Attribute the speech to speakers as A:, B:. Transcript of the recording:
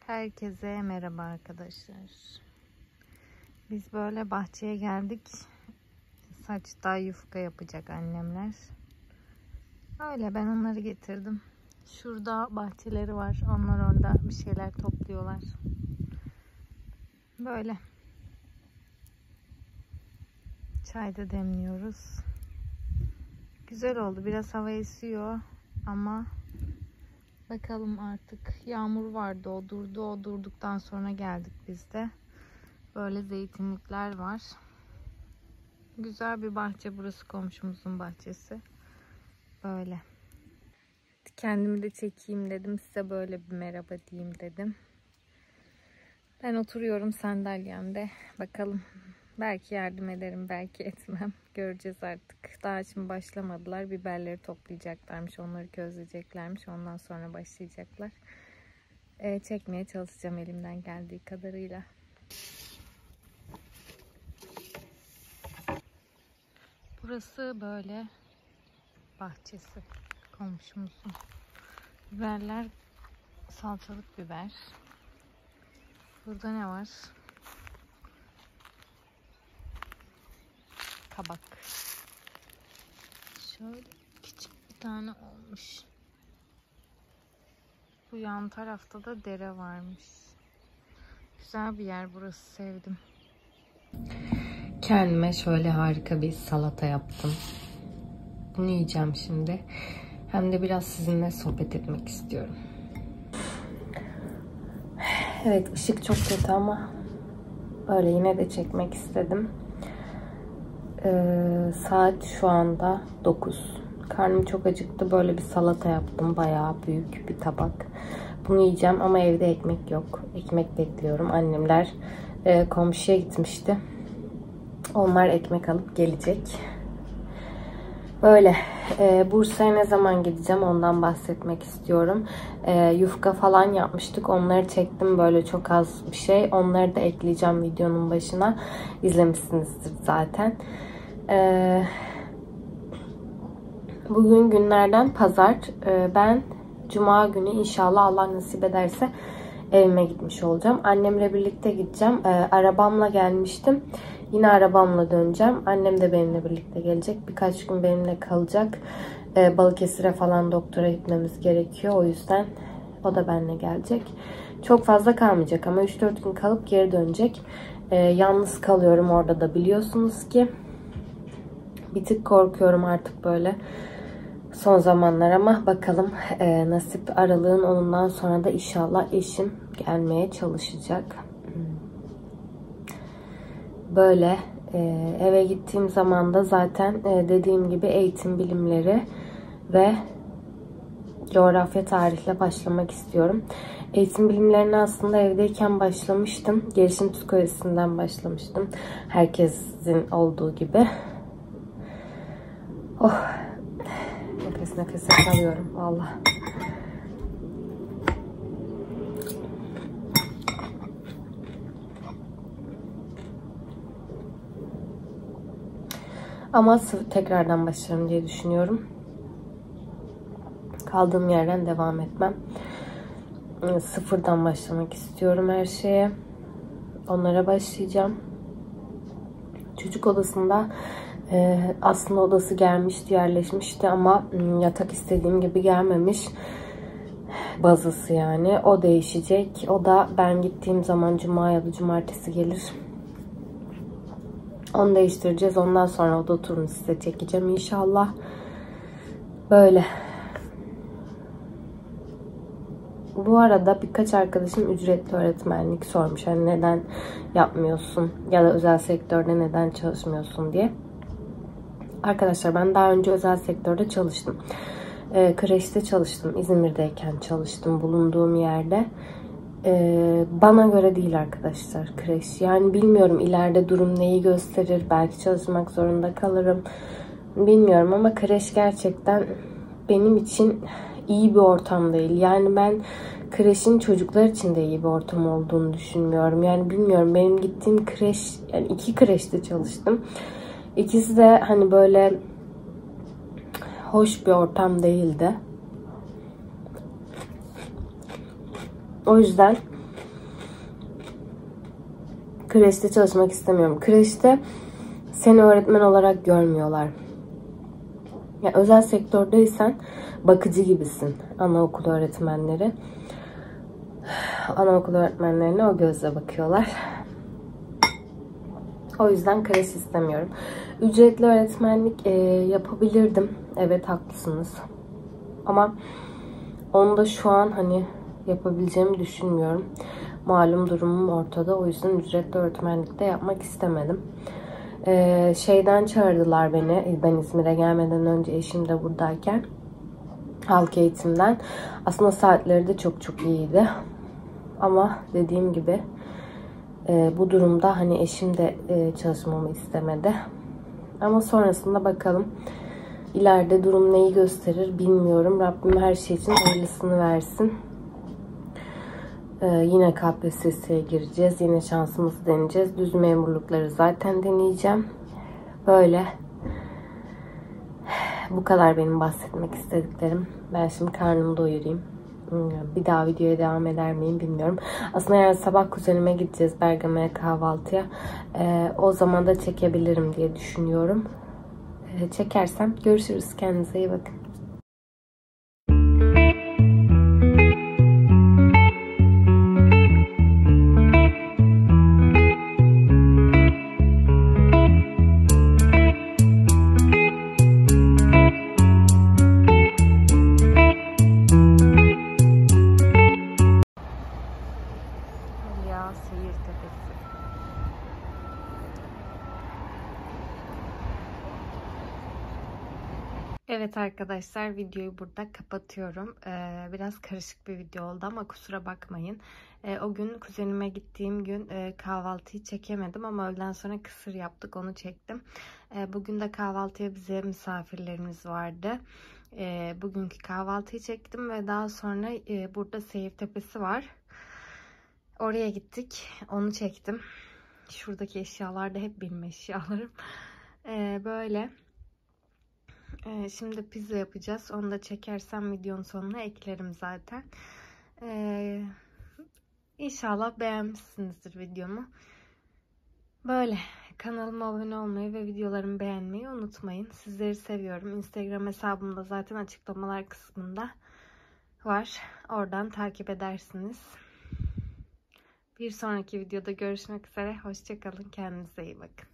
A: Herkese merhaba arkadaşlar. Biz böyle bahçeye geldik. Saçta yufka yapacak annemler. Öyle ben onları getirdim. Şurada bahçeleri var. Onlar orada bir şeyler topluyorlar. Böyle. Çay da demliyoruz. Güzel oldu. Biraz hava esiyor ama bakalım artık. Yağmur vardı, o durdu. O durduktan sonra geldik biz de. Böyle zeytinlikler var. Güzel bir bahçe burası, komşumuzun bahçesi. Böyle. Kendimi de çekeyim dedim. Size böyle bir merhaba diyeyim dedim. Ben oturuyorum sandalyemde. Bakalım. Belki yardım ederim, belki etmem. Göreceğiz artık. Daha şimdi başlamadılar. Biberleri toplayacaklarmış. Onları közleyeceklermiş. Ondan sonra başlayacaklar. Çekmeye çalışacağım elimden geldiği kadarıyla. Burası böyle bahçesi komşumuzun. Biberler salçalık biber. Burada ne var? Kabak. Şöyle küçük bir tane olmuş. Bu yan tarafta da dere varmış. Güzel bir yer burası, sevdim. Kendime şöyle harika bir salata yaptım. Bunu yiyeceğim şimdi. Hem de biraz sizinle sohbet etmek istiyorum. Evet, ışık çok kötü ama böyle yine de çekmek istedim. Saat şu anda 9. Karnım çok acıktı. Böyle bir salata yaptım. Bayağı büyük bir tabak. Bunu yiyeceğim ama evde ekmek yok. Ekmek bekliyorum. Annemler komşuya gitmişti. Onlar ekmek alıp gelecek. Böyle. Bursa'ya ne zaman gideceğim ondan bahsetmek istiyorum. Yufka falan yapmıştık. Onları çektim. Böyle çok az bir şey. Onları da ekleyeceğim videonun başına. İzlemişsinizdir zaten. Bugün günlerden pazar. Ben cuma günü inşallah Allah nasip ederse evime gitmiş olacağım. Annemle birlikte gideceğim. Arabamla gelmiştim. Yine arabamla döneceğim. Annem de benimle birlikte gelecek. Birkaç gün benimle kalacak. Balıkesir'e falan doktora gitmemiz gerekiyor. O yüzden o da benimle gelecek. Çok fazla kalmayacak ama 3-4 gün kalıp geri dönecek. Yalnız kalıyorum orada da, biliyorsunuz ki. Bir tık korkuyorum artık böyle son zamanlar ama bakalım nasip. Aralığın 10'undan sonra da inşallah eşim gelmeye çalışacak. Böyle eve gittiğim zaman da zaten dediğim gibi eğitim bilimleri ve coğrafya tarihle başlamak istiyorum. Eğitim bilimlerine aslında evdeyken başlamıştım. Gelişim psikolojisinden başlamıştım. Herkesin olduğu gibi. Oh. Nefes nefese kalıyorum vallahi. Ama tekrardan başlarım diye düşünüyorum. Kaldığım yerden devam etmem. Sıfırdan başlamak istiyorum her şeye. Onlara başlayacağım. Çocuk odasında aslında odası gelmişti, yerleşmişti ama yatak istediğim gibi gelmemiş. Bazısı yani. O değişecek. O da ben gittiğim zaman cuma ya da cumartesi gelir. Onu değiştireceğiz. Ondan sonra oda turunu size çekeceğim inşallah. Böyle. Bu arada birkaç arkadaşım ücretli öğretmenlik sormuş. Hani neden yapmıyorsun ya da özel sektörde neden çalışmıyorsun diye. Arkadaşlar ben daha önce özel sektörde çalıştım. Kreşte çalıştım. İzmir'deyken çalıştım bulunduğum yerde. Bana göre değil arkadaşlar kreş. Yani bilmiyorum ileride durum neyi gösterir. Belki çalışmak zorunda kalırım. Bilmiyorum ama kreş gerçekten benim için iyi bir ortam değil. Yani ben kreşin çocuklar için de iyi bir ortam olduğunu düşünmüyorum. Yani bilmiyorum, benim gittiğim kreş, yani 2 kreşte çalıştım. İkisi de hani böyle hoş bir ortam değildi. O yüzden
B: kreşte çalışmak istemiyorum. Kreşte seni öğretmen olarak görmüyorlar. Ya özel sektördeysen bakıcı gibisin. Anaokulu öğretmenleri. Anaokulu öğretmenlerine o gözle bakıyorlar. O yüzden kreş istemiyorum. Ücretli öğretmenlik yapabilirdim. Evet, haklısınız. Ama onu da şu an hani yapabileceğimi düşünmüyorum. Malum durumum ortada. O yüzden ücretli öğretmenlikte yapmak istemedim. Şeyden çağırdılar beni. Ben İzmir'e gelmeden önce, eşim de buradayken. Halk eğitimden. Aslında saatleri de çok çok iyiydi. Ama dediğim gibi bu durumda hani eşim de çalışmamı istemedi. Ama sonrasında bakalım. İleride durum neyi gösterir bilmiyorum. Rabbim her şey için hayırlısını versin. Yine KPSS'ye gireceğiz. Yine şansımızı deneyeceğiz. Düz memurlukları zaten deneyeceğim. Böyle. Bu kadar benim bahsetmek istediklerim. Ben şimdi karnımı doyurayım. Bir daha videoya devam eder miyim bilmiyorum. Aslında yarın sabah kuzenime gideceğiz Bergama'ya kahvaltıya. O zaman da çekebilirim diye düşünüyorum. Çekersem görüşürüz. Kendinize iyi bakın.
A: Evet arkadaşlar, videoyu burada kapatıyorum. Biraz karışık bir video oldu ama kusura bakmayın. O gün kuzenime gittiğim gün kahvaltıyı çekemedim ama öğleden sonra kısır yaptık, onu çektim. Bugün de kahvaltıya bize misafirlerimiz vardı. Bugünkü kahvaltıyı çektim ve daha sonra burada Seyir Tepesi var. Oraya gittik, onu çektim. Şuradaki eşyalar da hep benim eşyalarım. Böyle. Şimdi pizza yapacağız. Onu da çekersem videonun sonuna eklerim zaten. İnşallah beğenmişsinizdir videomu. Böyle. Kanalıma abone olmayı ve videolarımı beğenmeyi unutmayın. Sizleri seviyorum. Instagram hesabım da zaten açıklamalar kısmında var. Oradan takip edersiniz. Bir sonraki videoda görüşmek üzere. Hoşça kalın. Kendinize iyi bakın.